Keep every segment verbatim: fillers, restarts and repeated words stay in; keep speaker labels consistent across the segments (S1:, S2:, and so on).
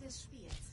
S1: des Spiels.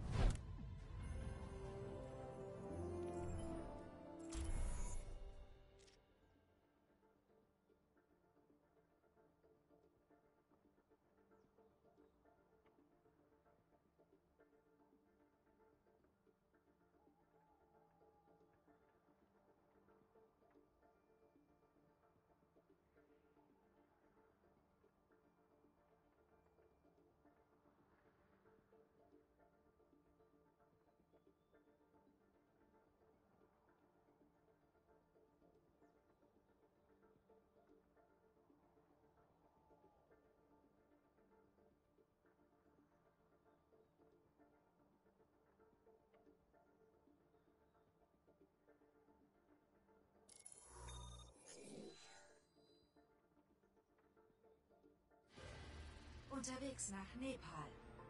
S1: Unterwegs nach Nepal.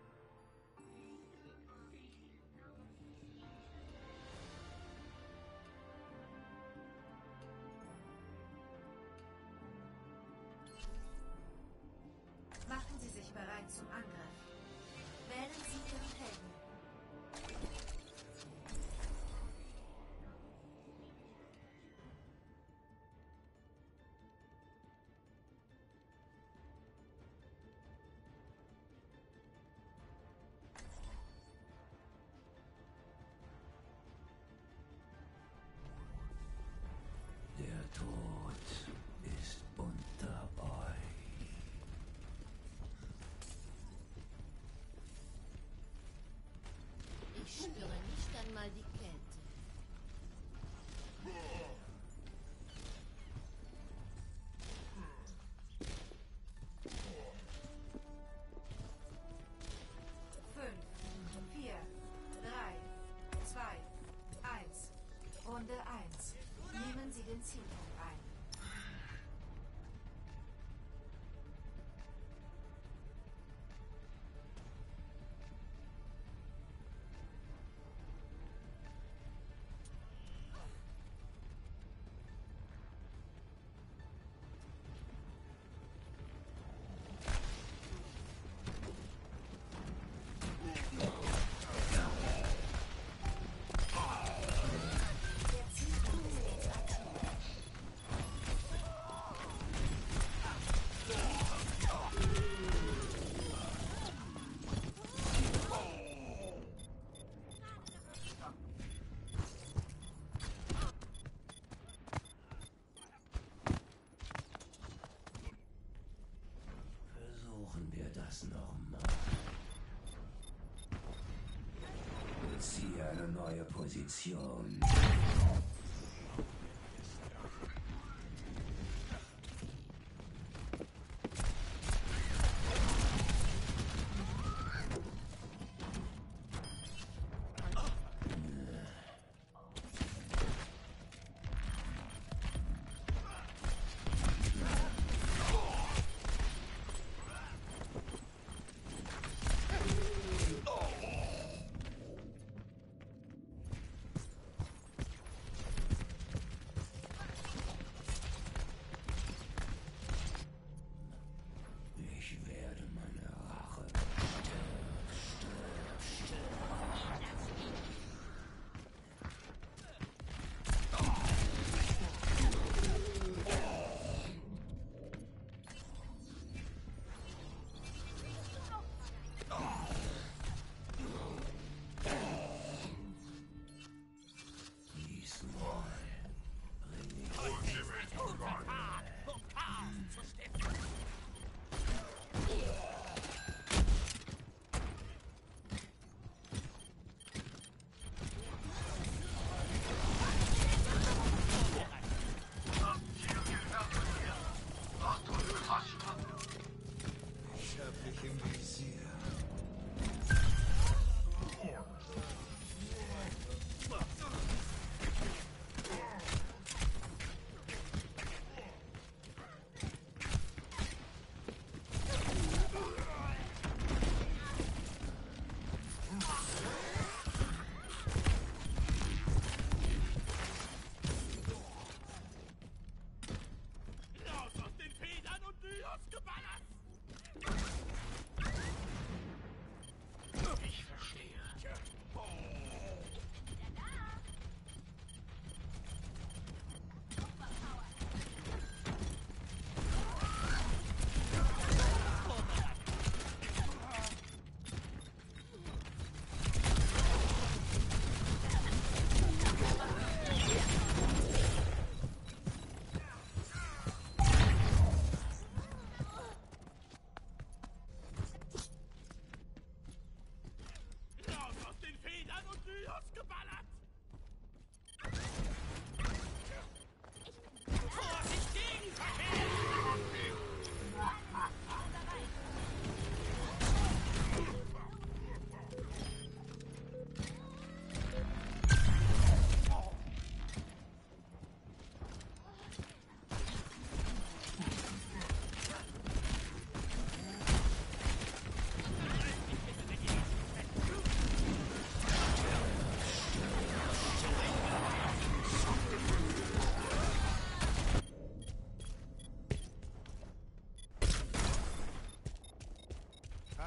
S1: Machen Sie sich bereit zum Angriff. Wählen Sie Ihren Helden.
S2: Der Tod ist unter euch.
S3: Ich spüre nicht einmal die Kälte.
S1: Fünf, vier, drei, zwei, eins. Runde eins. Nehmen Sie den Zielpunkt ein.
S2: Versuchen wir das nochmal. Beziehe eine neue Position.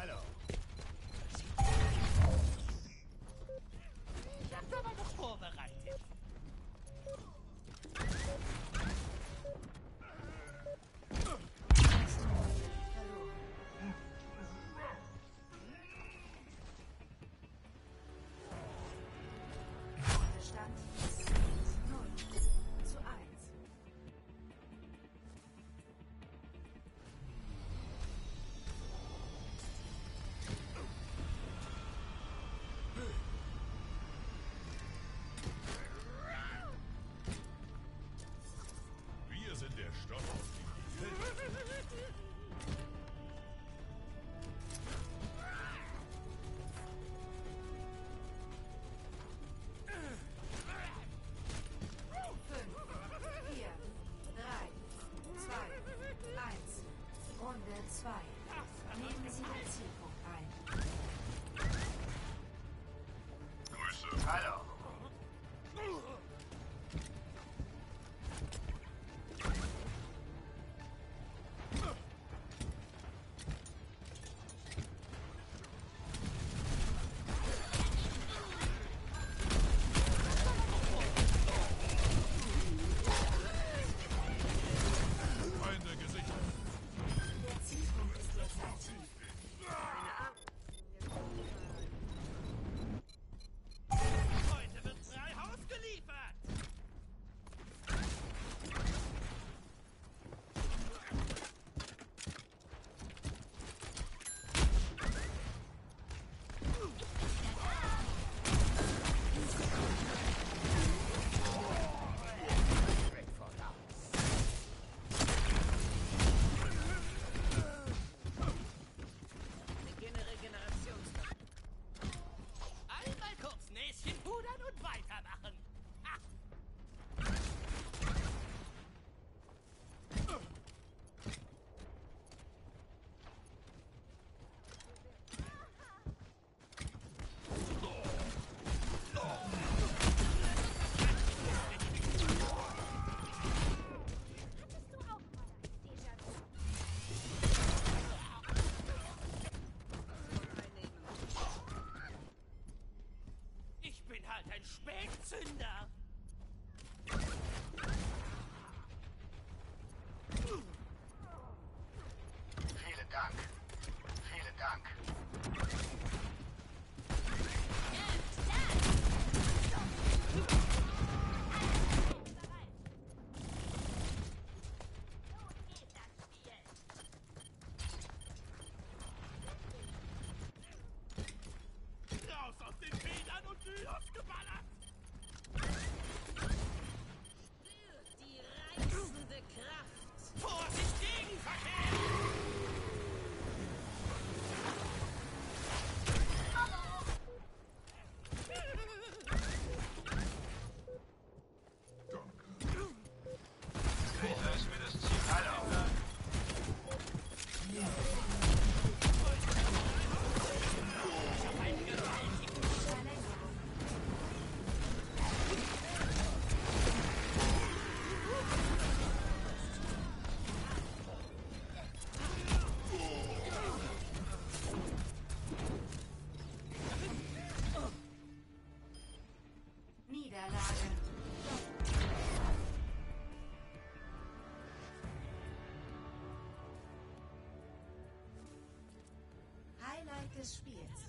S4: Hallo. Ich hab's aber noch vorbereitet.
S1: Stand null zu eins.
S5: Wir sind der Stoff, auf dem die Welt.
S1: fünf, vier, drei, zwei, eins. Runde zwei. Nehmen Sie den Zielpunkt ein.
S4: Grüße. Hallo.
S5: Feinde gesichert.
S1: Der Zielpunkt ist jetzt aktiv.
S4: Heute wird Freihaus geliefert. Beginne Regenerationskarte. Einmal kurz Näschen pudern und weitermachen. Ha! Ich bin halt ein Spätzünder. Vielen Dank. Vielen Dank. Raus aus den Federn und losgeballert!
S3: Die reißende Kraft.
S4: Vorsicht, Gegenverkehr! Greta ist mir das Ziel. Hallo.
S1: Niederlage. Highlight des Spiels.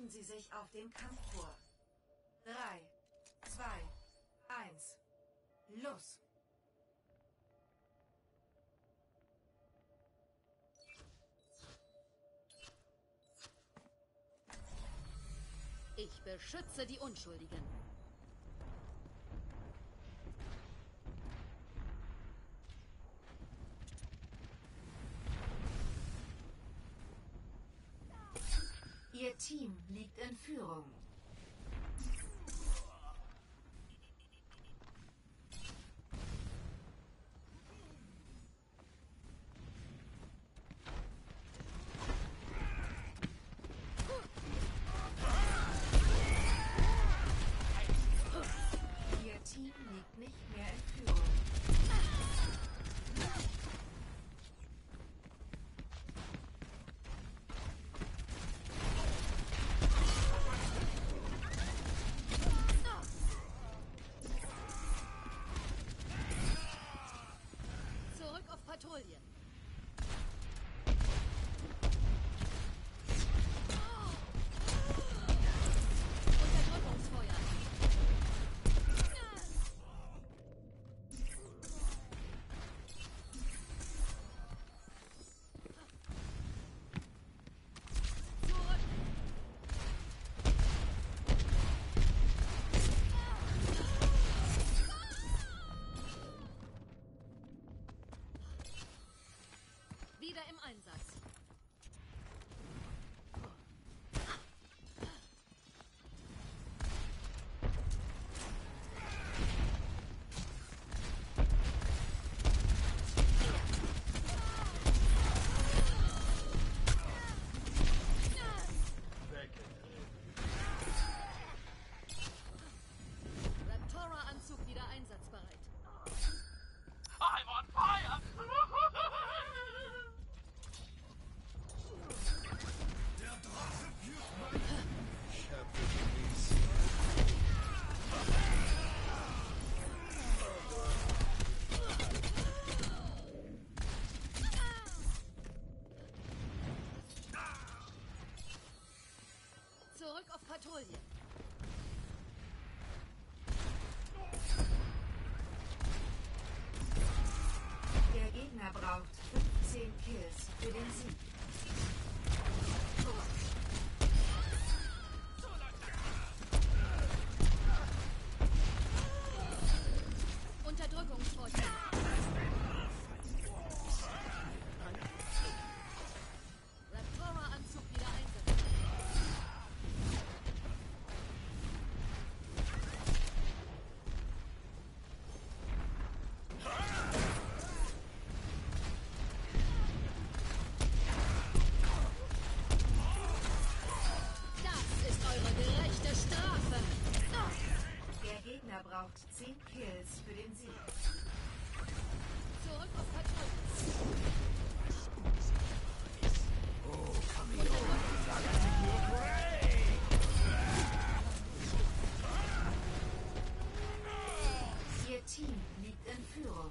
S1: Bereiten Sie sich auf den Kampf vor. Drei, zwei, eins. Los!
S3: Ich beschütze die Unschuldigen.
S1: Ihr Team liegt in Führung. Ihr Team liegt nicht mehr in Führung.
S3: Zurück auf Patrouille. Unterdrückungsfeuer. Zurück. Wieder im Einsatz. Raptora-Anzug wieder einsatzbereit.
S4: I'm on fire!
S3: Zurück auf Patrouille.
S1: Der Gegner braucht fünfzehn Kills für den Sieg.
S3: Unterdrückungsfeuer. Raptora-Anzug wieder einsatzbereit. Das ist eure gerechte Strafe.
S1: Der Gegner braucht zehn Kills für den Sieg.
S3: Zurück auf Patrouille.
S1: Ihr Team liegt in Führung.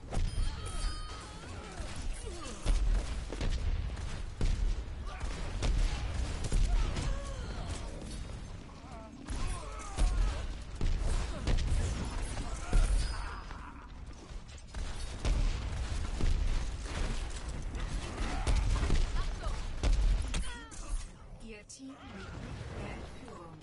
S1: Ihr Team liegt nicht mehr in Führung.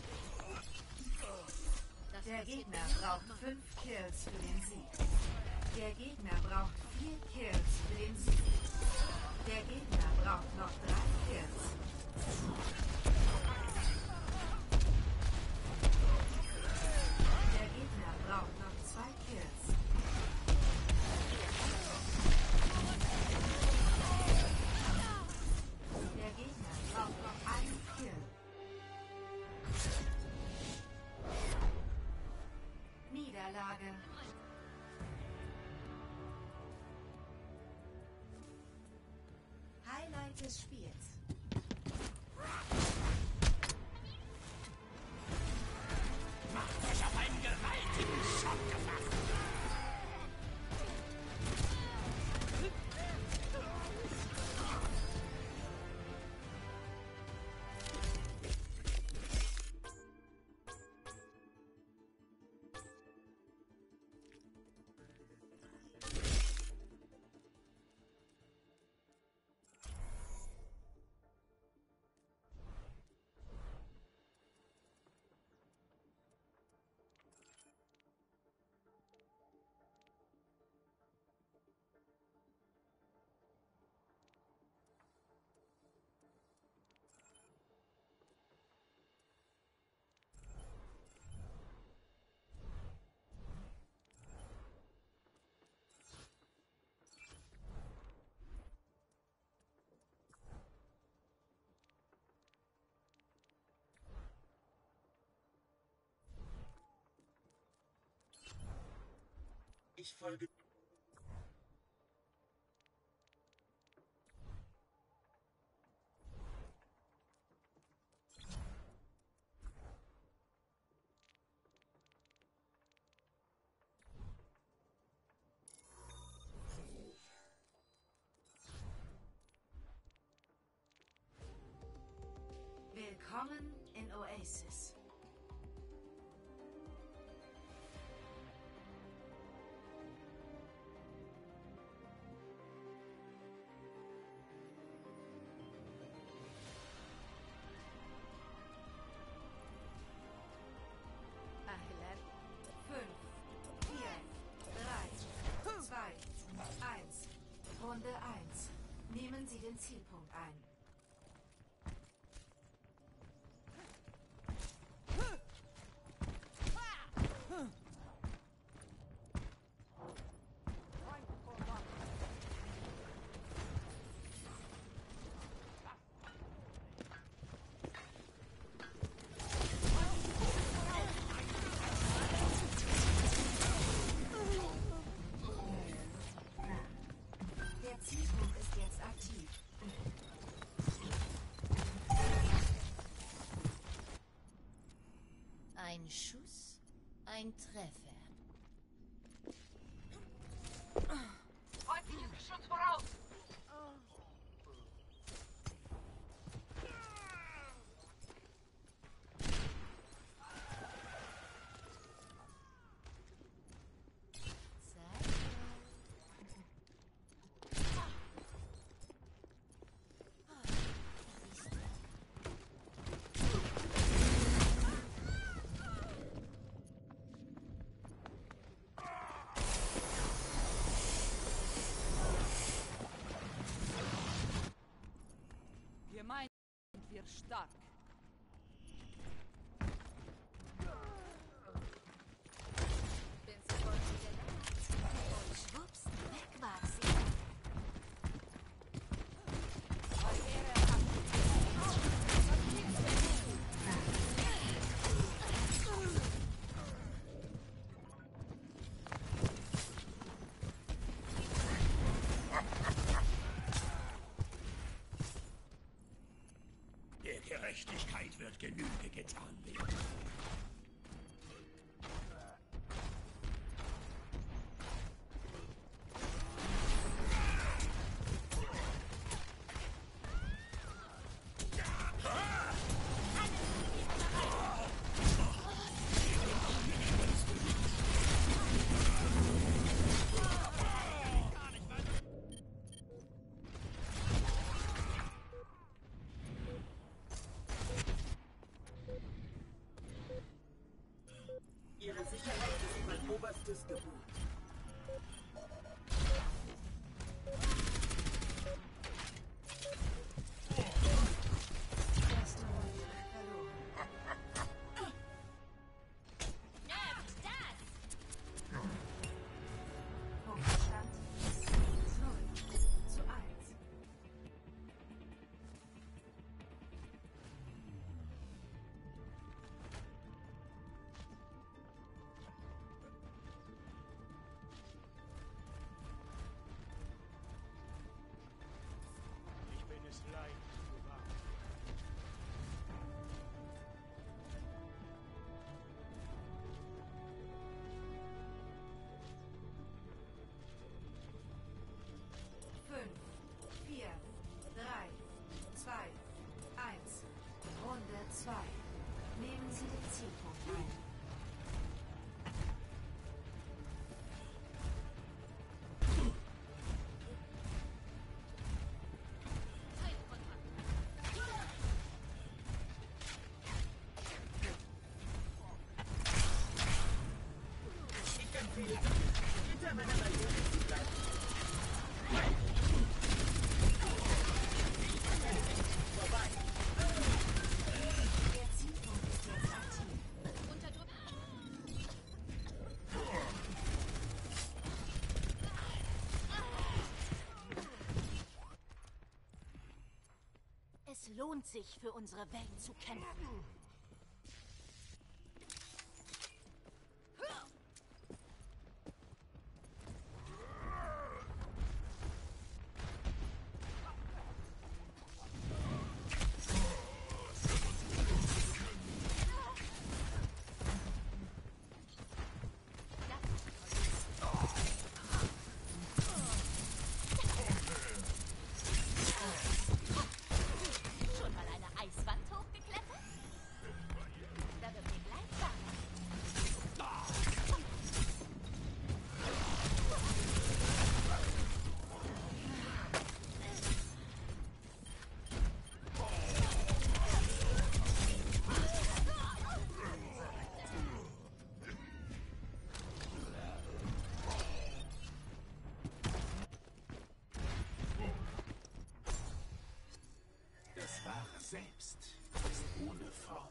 S3: Das
S1: Der
S3: passiert
S1: Gegner
S3: mir nicht
S1: braucht
S3: nochmal.
S1: fünf Kills für den Sieg. Der Gegner braucht vier Kills für den Sieg. Der Gegner braucht noch drei Kills. Der Gegner braucht noch zwei Kills. Der Gegner braucht noch einen Kill. Niederlage. Highlight des Spiels.
S4: Macht euch auf einen gewaltigen Schock gefasst!
S6: Ich folge.
S1: Willkommen in Oasis.
S3: أهلا.
S1: fünf, vier, drei, zwei, eins. Runde eins. Nehmen Sie den Zielpunkt ein. Der Zielpunkt ist jetzt aktiv.
S3: Ein Schuss, ein Treffer.
S7: Feindliches Geschütz voraus!
S8: Gemeinsam sind wir stark.
S3: Bin sofort wieder da. Und schwupps, weg war sie.
S4: Der Gerechtigkeit wird Genüge getan werden.
S6: Ihre Sicherheit ist mein oberstes Gebot.
S1: Erste Runde verloren.
S3: Nehmt das!
S1: Punktstand null zu eins.
S4: Ich bin es leid zu warten.
S1: fünf, vier, drei, zwei, eins. Runde zwei. Nehmen Sie den Zielpunkt ein.
S6: Ich empfehle dir, hinter meiner Barriere zu bleiben. Vorbei.
S1: Der Zielpunkt ist jetzt aktiv.
S3: Es lohnt sich, für unsere Welt zu kämpfen.
S4: selbst ist ohne Form.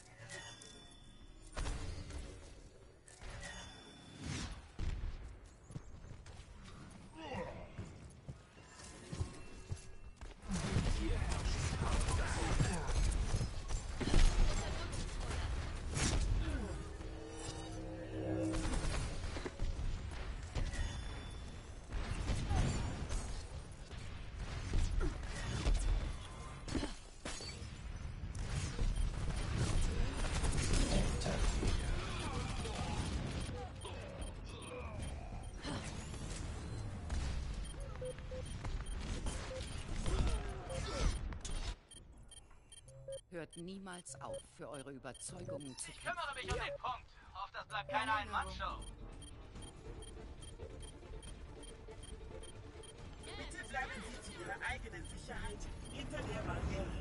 S4: Hier herrscht Chaos.
S8: Hört niemals auf, für eure Überzeugungen zu
S7: Ich
S8: kämpfen.
S7: kümmere mich um den Punkt. Auf das bleibt keine Ein-Mann-Show.
S6: Bitte bleiben Sie zu Ihrer eigenen Sicherheit hinter der Barriere.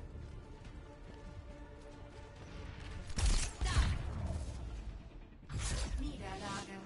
S1: Niederlage.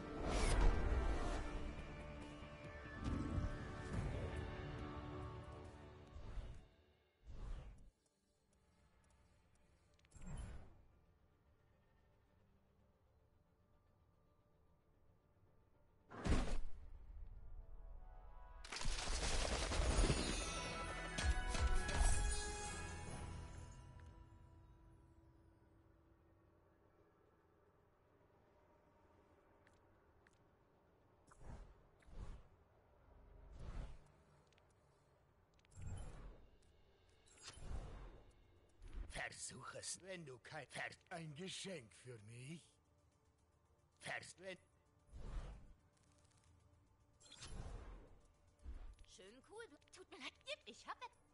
S4: Versuch es, wenn du kein... Ver ein Geschenk für mich? Vers... Wenn...
S3: Schön cool. Tut mir leid. Ich hab...